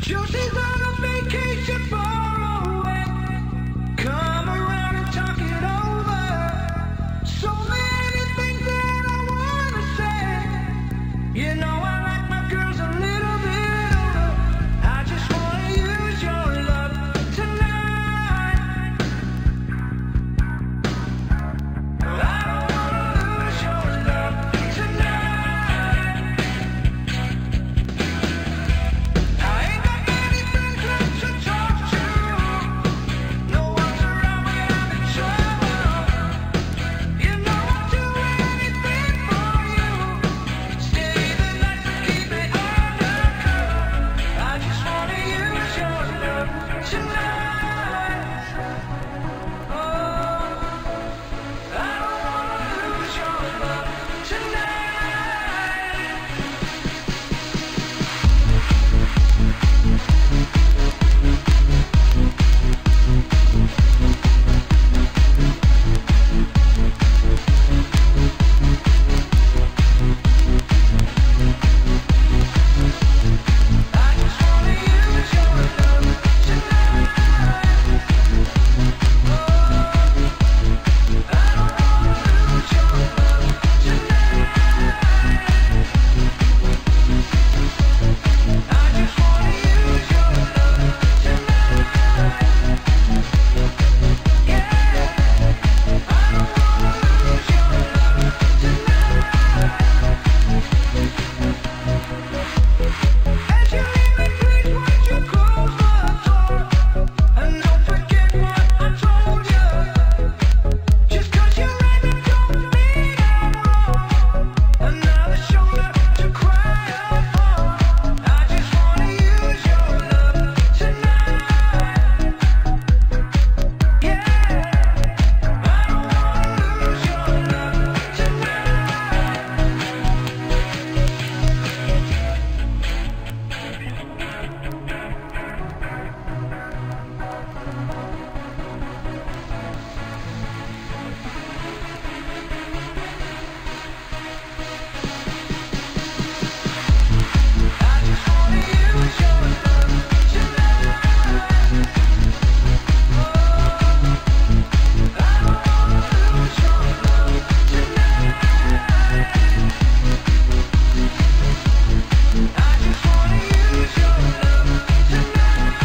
Josie's on a vacation far away. Come around and talk it over. So many things that I wanna say. You know I like my girls a little bit older. I just wanna use your love tonight. I don't wanna lose your love tonight. I ain't got many friends left to talk to. No one's around when I'm in trouble. You know I'd do anything for you. Stay the night but keep it undercover. I just wanna use your love tonight. Oh, I don't wanna lose your love tonight. I just wanna use your love tonight. Oh, I don't wanna lose your love tonight. I just wanna use your love tonight. Yeah, I don't wanna lose your love tonight. As you leave me, please won't you close the door and don't forget what I told you. Just 'cause you're right, that don't mean I'm wrong. Another shoulder to cry upon. I just wanna use your love tonight. Yeah, I don't wanna lose your love I just wanna use your love tonight. Oh, I don't wanna lose your love tonight. I just wanna use your love tonight.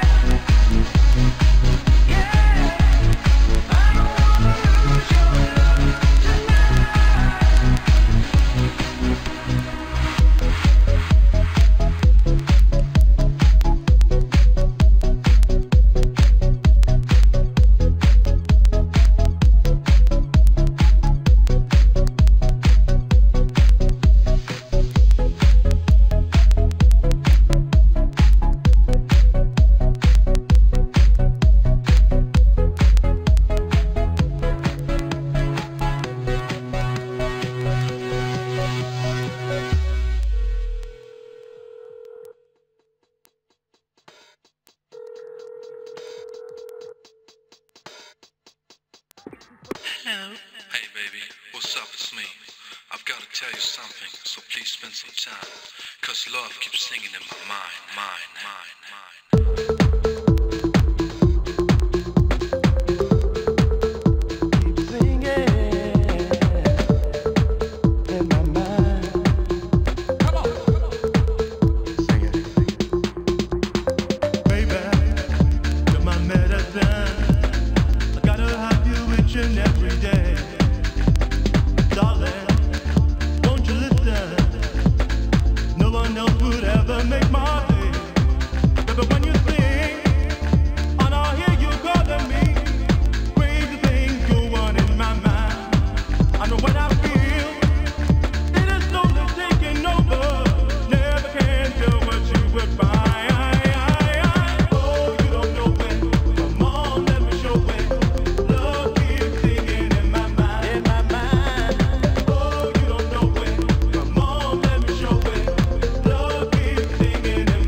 Yeah, I don't wanna lose your love Hello. Hey baby, what's up? It's me. I've got to tell you something, so please spend some time. 'Cause love keeps singing in my mind, mind, mind, mind. keep singing in my mind. Sing it. Baby, you're my medicine. I gotta have you each and every day. Darling, won't you listen? No one else would ever make my day. Baby, when you sing, and I hear you calling me, crazy things go on in my mind. I know what I feel, it is slowly taking over. Never can tell what you would find. Oh, you don't know it. Come on, let me show it. Love keeps singing in my mind. In my mind. Oh, you don't know it. Come on, let me show it. Love keeps singing in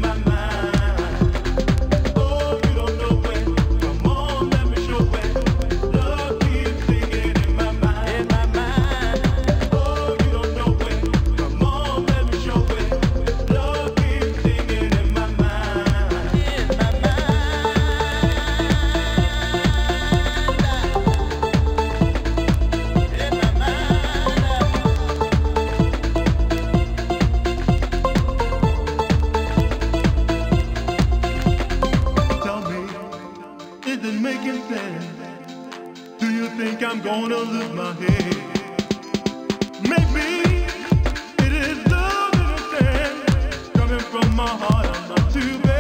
I'm gonna lose my head. Maybe it is love in a can coming from my heart. I'm not too bad.